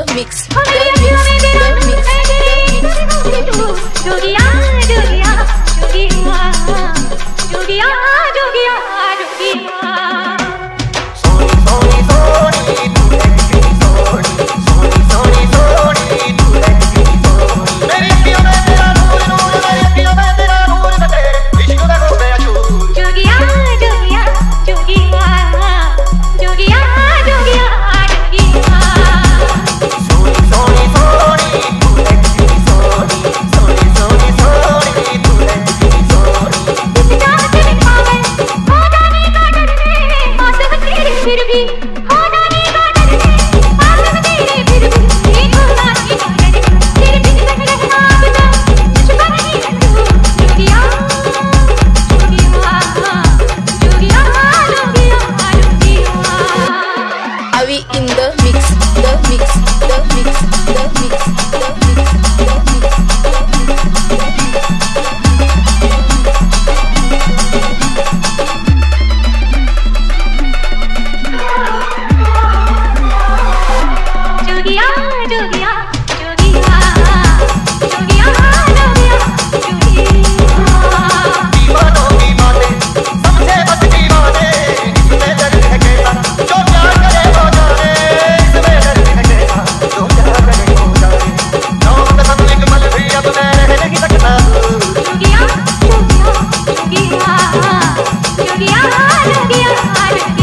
mix, in the mix, the mix, the mix, the mix, the mix, the mix. Jogiya, jogiya, jogiya, jogiya, jogiya, jogiya. दीवानों की बातें समझे बस दीवाने, इसमें दर्द है कैसा जो प्यार करे वो जाने, इसमें दर्द है कैसा जो प्यार करे वो जाने। नौम कसम एक पल भी अब मैं रह नहीं सकता। जोगिया, जोगिया, जोगिया, जोगिया, जोगिया, जोगिया।